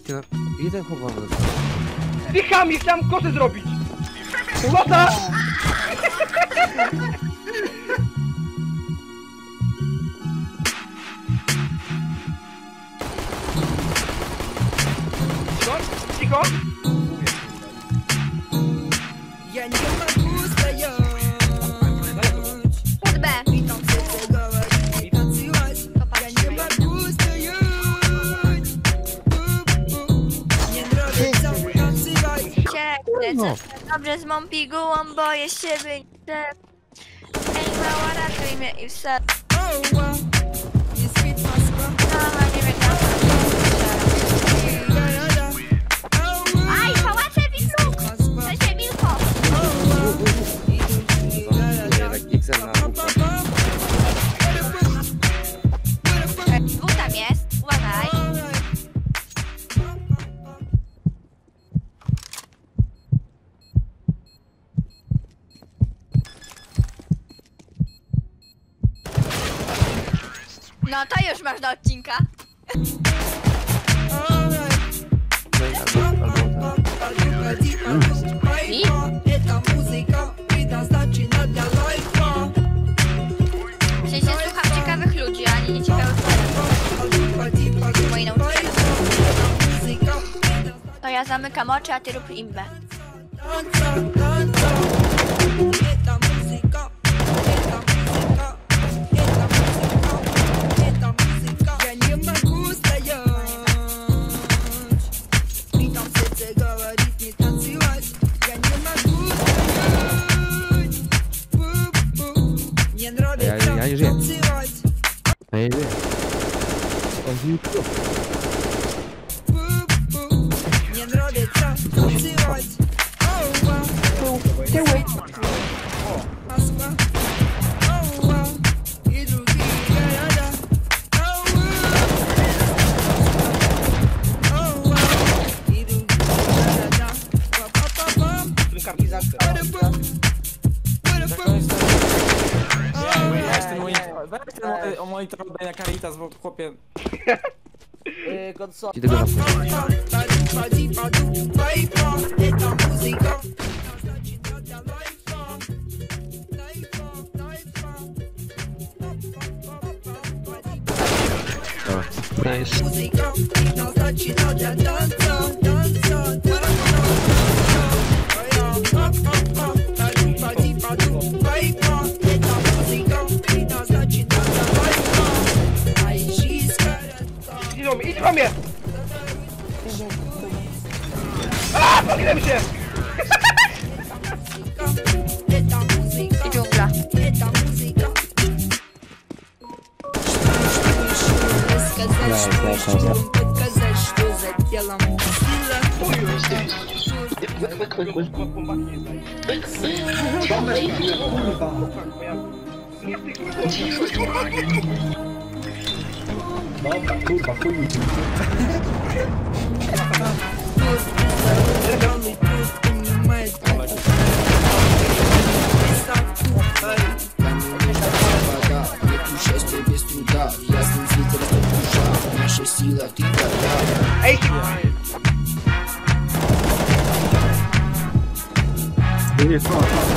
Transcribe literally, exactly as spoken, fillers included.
Jeden chowany. Zdychami, chciałem kosę zrobić! Łota! Cicho? Cicho? Ja nie mogę stojąć. Pod B. Witam chcę говорить i танцевать. Ja nie mogę stojąć. Nie nравится танцевать. Cię, dobrze z mą pigułą, boję się być. Ej, mała, ratuj mnie i wsad. Oh, wow. Nie spit Moskwa. Mama, nie wiem, tam. Aj, pałacze widzów! To się milko! Dwóch tam jest, uważaj. No to już masz do odcinka. I? W sensie słucham ciekawych ludzi, a nie nieciekawych ludzi. Moi nauczyciele. To ja zamykam oczy, a ty rób imbę. Ja, ja nie żyję. Ja nie żyję. On żyje. Nie nравится танцевать. Oh, wow. Москва. Oh, wow. И другие города. Oh, wow. И другие города. Па-па-па-пам. Weź ten monitor, weź ten mo- monitor oddaj na Caritas, bo chłopie... Ci tego na Nice. Idą mi, idź po mnie! Aaa, poginę się! I dżungla. Dobra, kurwa, chuj. Ej! Nie, co?